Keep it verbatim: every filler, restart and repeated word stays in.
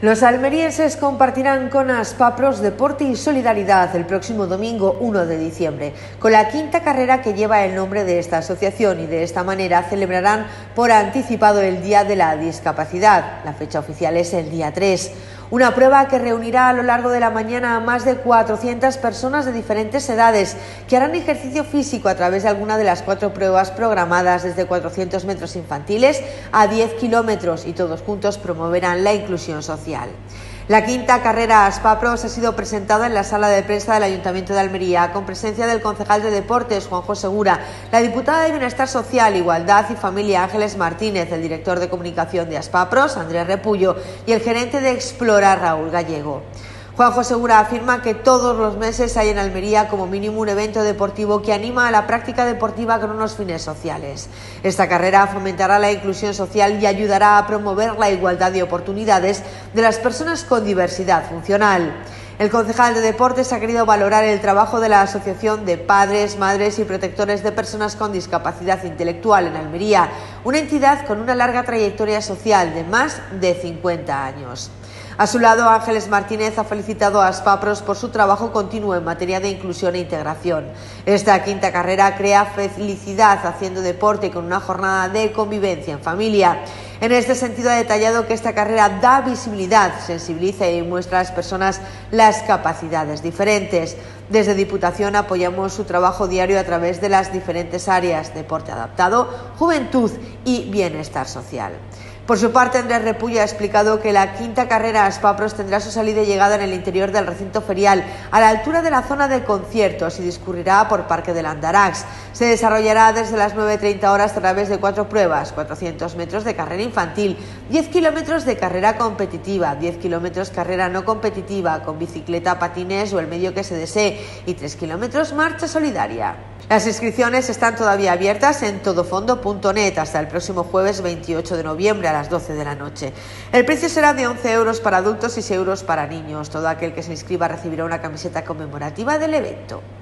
Los almerienses compartirán con Aspapros Deporte y Solidaridad el próximo domingo uno de diciembre, con la quinta carrera que lleva el nombre de esta asociación, y de esta manera celebrarán por anticipado el Día de la Discapacidad. La fecha oficial es el día tres. Una prueba que reunirá a lo largo de la mañana a más de cuatrocientas personas de diferentes edades que harán ejercicio físico a través de alguna de las cuatro pruebas programadas, desde cuatrocientos metros infantiles a diez kilómetros, y todos juntos promoverán la inclusión social. La quinta carrera Aspapros ha sido presentada en la sala de prensa del Ayuntamiento de Almería, con presencia del concejal de Deportes, Juanjo Segura, la diputada de Bienestar Social, Igualdad y Familia, Ángeles Martínez, el director de comunicación de Aspapros, Andrés Repullo, y el gerente de Explora, Raúl Gallego. Juanjo Segura afirma que todos los meses hay en Almería como mínimo un evento deportivo que anima a la práctica deportiva con unos fines sociales. Esta carrera fomentará la inclusión social y ayudará a promover la igualdad de oportunidades de las personas con diversidad funcional. El concejal de Deportes ha querido valorar el trabajo de la Asociación de Padres, Madres y Protectores de Personas con Discapacidad Intelectual en Almería, una entidad con una larga trayectoria social de más de cincuenta años. A su lado, Ángeles Martínez ha felicitado a Aspapros por su trabajo continuo en materia de inclusión e integración. Esta quinta carrera crea felicidad haciendo deporte, con una jornada de convivencia en familia. En este sentido, ha detallado que esta carrera da visibilidad, sensibiliza y muestra a las personas las capacidades diferentes. Desde Diputación apoyamos su trabajo diario a través de las diferentes áreas: deporte adaptado, juventud y bienestar social. Por su parte, Andrés Repullo ha explicado que la quinta carrera Aspapros tendrá su salida y llegada en el interior del recinto ferial, a la altura de la zona de conciertos, y discurrirá por Parque del Andarax. Se desarrollará desde las nueve y treinta horas a través de cuatro pruebas: cuatrocientos metros de carrera infantil, diez kilómetros de carrera competitiva, diez kilómetros carrera no competitiva con bicicleta, patines o el medio que se desee, y tres kilómetros marcha solidaria. Las inscripciones están todavía abiertas en todofondo punto net hasta el próximo jueves veintiocho de noviembre a las doce de la noche. El precio será de once euros para adultos y seis euros para niños. Todo aquel que se inscriba recibirá una camiseta conmemorativa del evento.